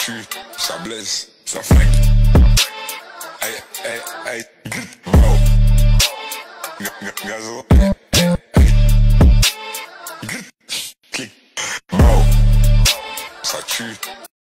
cul, ça blesse, ça flingue. Aïe, aïe, aïe, oh. Gazo.